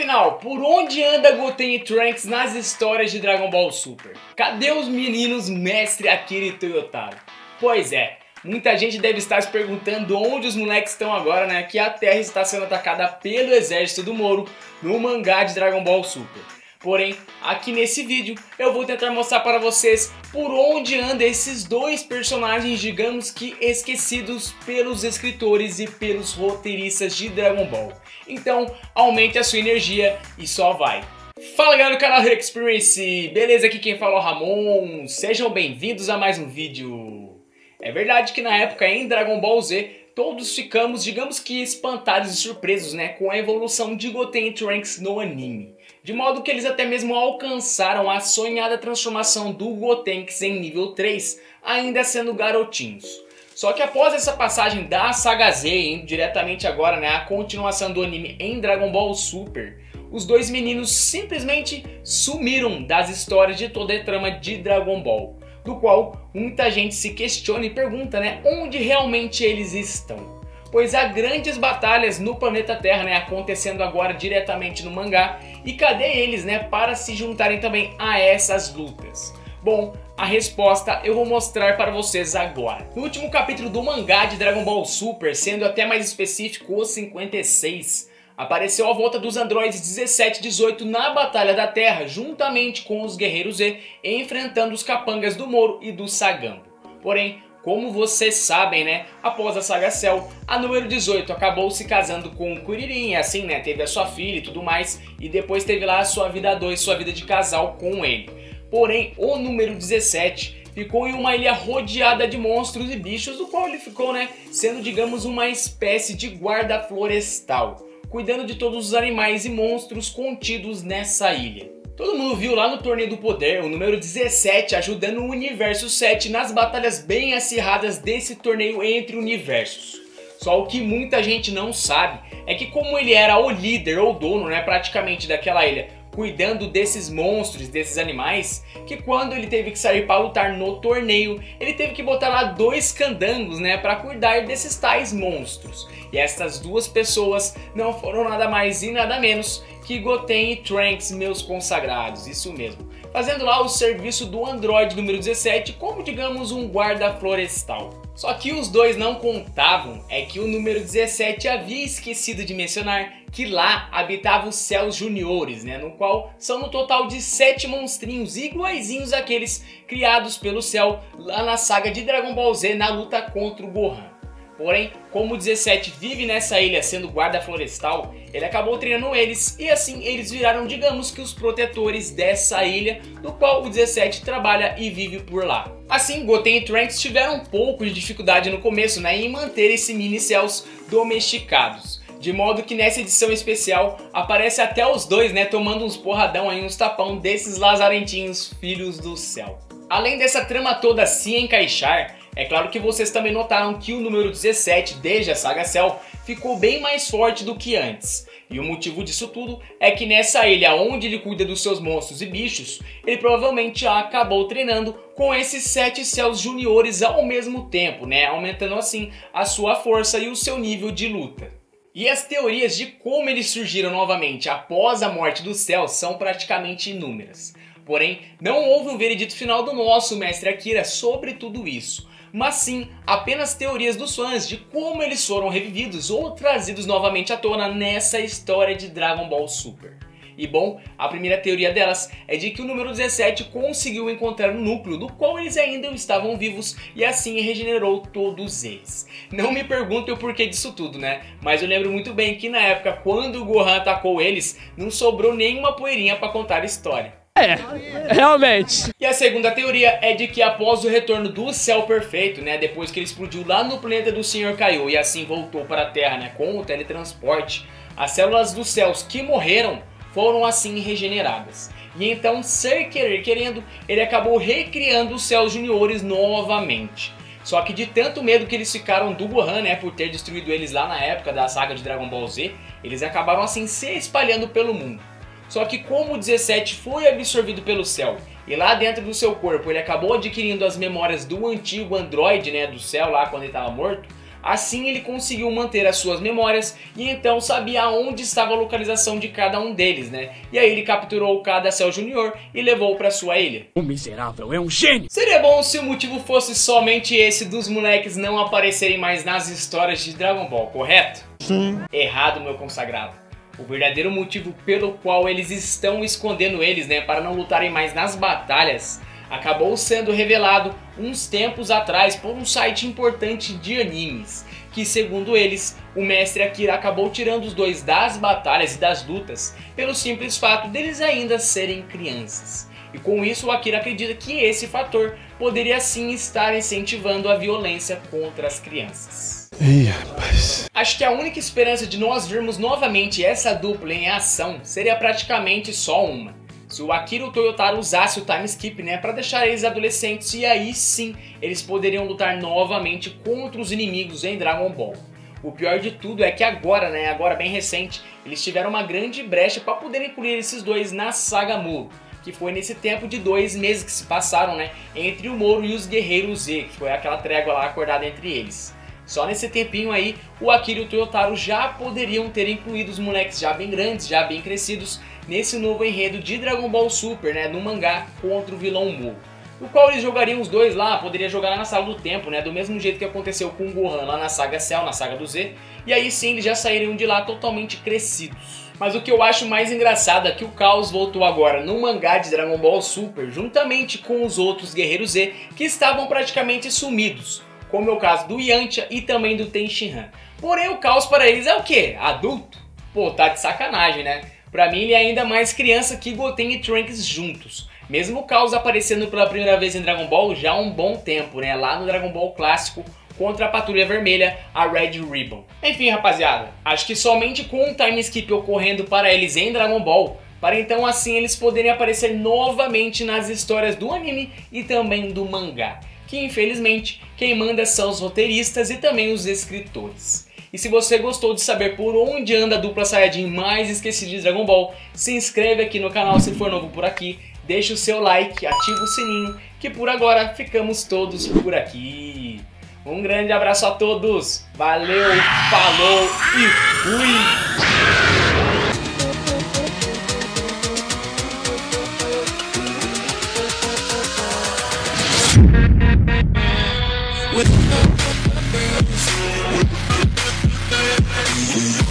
Afinal, por onde anda Goten e Trunks nas histórias de Dragon Ball Super? Cadê os meninos mestre Akira e Toyotaro? Pois é, muita gente deve estar se perguntando onde os moleques estão agora, né? Que a Terra está sendo atacada pelo exército do Moro no mangá de Dragon Ball Super. Porém, aqui nesse vídeo eu vou tentar mostrar para vocês por onde andam esses dois personagens, digamos que esquecidos pelos escritores e pelos roteiristas de Dragon Ball. Então, aumente a sua energia e só vai! Fala galera do canal Hero Experience, beleza? Aqui quem fala é o Ramon, sejam bem-vindos a mais um vídeo. É verdade que na época em Dragon Ball Z, todos ficamos, digamos que espantados e surpresos, né, com a evolução de Goten e Trunks no anime. De modo que eles até mesmo alcançaram a sonhada transformação do Gotenks em nível 3, ainda sendo garotinhos. Só que após essa passagem da saga Z, indo diretamente agora, né, a continuação do anime em Dragon Ball Super, os dois meninos simplesmente sumiram das histórias de toda a trama de Dragon Ball, do qual muita gente se questiona e pergunta, né, onde realmente eles estão. Pois há grandes batalhas no planeta Terra, né, acontecendo agora diretamente no mangá, e cadê eles, né, para se juntarem também a essas lutas? Bom, a resposta eu vou mostrar para vocês agora. No último capítulo do mangá de Dragon Ball Super, sendo até mais específico o 56, apareceu a volta dos androides 17 e 18 na Batalha da Terra, juntamente com os Guerreiros Z, enfrentando os capangas do Moro e do Sagambo. Porém, como vocês sabem, né, após a saga Cell, a número 18 acabou se casando com o Kuririn, assim, né, teve a sua filha e tudo mais, e depois teve lá a sua vida 2, sua vida de casal com ele. Porém, o número 17 ficou em uma ilha rodeada de monstros e bichos, do qual ele ficou, né, sendo, digamos, uma espécie de guarda florestal, cuidando de todos os animais e monstros contidos nessa ilha. Todo mundo viu lá no Torneio do Poder o número 17 ajudando o Universo 7 nas batalhas bem acirradas desse torneio entre universos. Só o que muita gente não sabe é que como ele era o líder ou dono, né, praticamente daquela ilha, cuidando desses monstros, desses animais, que quando ele teve que sair para lutar no torneio, ele teve que botar lá dois candangos, né, para cuidar desses tais monstros. E essas duas pessoas não foram nada mais e nada menos que Goten e Trunks, meus consagrados, isso mesmo. Fazendo lá o serviço do androide número 17 como, digamos, um guarda florestal. Só que os dois não contavam é que o número 17 havia esquecido de mencionar que lá habitavam os Cells Juniores, né, no qual são no total de 7 monstrinhos iguaizinhos àqueles criados pelo Cell lá na saga de Dragon Ball Z na luta contra o Gohan. Porém, como o 17 vive nessa ilha sendo guarda florestal, ele acabou treinando eles e assim eles viraram, digamos que os protetores dessa ilha, do qual o 17 trabalha e vive por lá. Assim, Goten e Trunks tiveram um pouco de dificuldade no começo, né, em manter esses mini Cells domesticados. De modo que nessa edição especial aparece até os dois, né, tomando uns porradão aí, uns tapão desses lazarentinhos filhos do céu. Além dessa trama toda se encaixar, é claro que vocês também notaram que o número 17, desde a saga Cell, ficou bem mais forte do que antes. E o motivo disso tudo é que nessa ilha onde ele cuida dos seus monstros e bichos, ele provavelmente acabou treinando com esses 7 Cells Juniores ao mesmo tempo, né, aumentando assim a sua força e o seu nível de luta. E as teorias de como eles surgiram novamente após a morte do Cell são praticamente inúmeras. Porém, não houve um veredito final do nosso mestre Akira sobre tudo isso, mas sim apenas teorias dos fãs de como eles foram revividos ou trazidos novamente à tona nessa história de Dragon Ball Super. E bom, a primeira teoria delas é de que o número 17 conseguiu encontrar um núcleo do qual eles ainda estavam vivos e assim regenerou todos eles. Não me perguntem o porquê disso tudo, né? Mas eu lembro muito bem que na época, quando o Gohan atacou eles, não sobrou nenhuma poeirinha para contar a história. É, realmente. E a segunda teoria é de que após o retorno do Cell Perfeito, né, depois que ele explodiu lá no planeta do Sr. Kaiô e assim voltou para a Terra, né, com o teletransporte, as células dos Cells que morreram foram assim regeneradas. E então, sem querer querendo, ele acabou recriando os Cells Juniores novamente. Só que de tanto medo que eles ficaram do Gohan, né, por ter destruído eles lá na época da saga de Dragon Ball Z, eles acabaram assim se espalhando pelo mundo. Só que como o 17 foi absorvido pelo Cell e lá dentro do seu corpo ele acabou adquirindo as memórias do antigo androide, né, do Cell lá quando ele estava morto, Assim ele conseguiu manter as suas memórias e então sabia onde estava a localização de cada um deles, né? E aí ele capturou o Kadacel Jr. e levou para sua ilha. O miserável é um gênio! Seria bom se o motivo fosse somente esse dos moleques não aparecerem mais nas histórias de Dragon Ball, correto? Sim. Errado, meu consagrado. O verdadeiro motivo pelo qual eles estão escondendo eles, né, para não lutarem mais nas batalhas, acabou sendo revelado uns tempos atrás por um site importante de animes, que segundo eles, o mestre Akira acabou tirando os dois das batalhas e das lutas pelo simples fato deles ainda serem crianças. E com isso o Akira acredita que esse fator poderia sim estar incentivando a violência contra as crianças. Ih, rapaz. Acho que a única esperança de nós vermos novamente essa dupla em ação seria praticamente só uma. Se o Akira e o Toyotaro usasse o time skip, né, para deixar eles adolescentes, e aí sim eles poderiam lutar novamente contra os inimigos em Dragon Ball. O pior de tudo é que agora, né, agora bem recente, eles tiveram uma grande brecha para poder incluir esses dois na saga Moro, que foi nesse tempo de 2 meses que se passaram, né, entre o Moro e os Guerreiros Z, que foi aquela trégua lá acordada entre eles. Só nesse tempinho aí, o Akira e o Toyotaro já poderiam ter incluído os moleques já bem grandes, já bem crescidos, nesse novo enredo de Dragon Ball Super, né, no mangá contra o vilão Moro. O qual eles jogariam os dois lá, poderia jogar lá na Sala do Tempo, né, do mesmo jeito que aconteceu com o Gohan lá na saga Cell, na saga do Z, e aí sim eles já sairiam de lá totalmente crescidos. Mas o que eu acho mais engraçado é que o Caos voltou agora no mangá de Dragon Ball Super, juntamente com os outros Guerreiros Z, que estavam praticamente sumidos, como é o caso do Yantia e também do Tenshinhan. Porém o Caos para eles é o quê? Adulto? Pô, tá de sacanagem, né? Pra mim ele é ainda mais criança que Goten e Trunks juntos. Mesmo o Caos aparecendo pela primeira vez em Dragon Ball já há um bom tempo, né? Lá no Dragon Ball clássico contra a Patrulha Vermelha, a Red Ribbon. Enfim, rapaziada, acho que somente com um time skip ocorrendo para eles em Dragon Ball, para então assim eles poderem aparecer novamente nas histórias do anime e também do mangá. Que infelizmente quem manda são os roteiristas e também os escritores. E se você gostou de saber por onde anda a dupla Saiyajin mais esquecida de Dragon Ball, se inscreve aqui no canal se for novo por aqui, deixa o seu like, ativa o sininho, que por agora ficamos todos por aqui. Um grande abraço a todos, valeu, falou e fui! With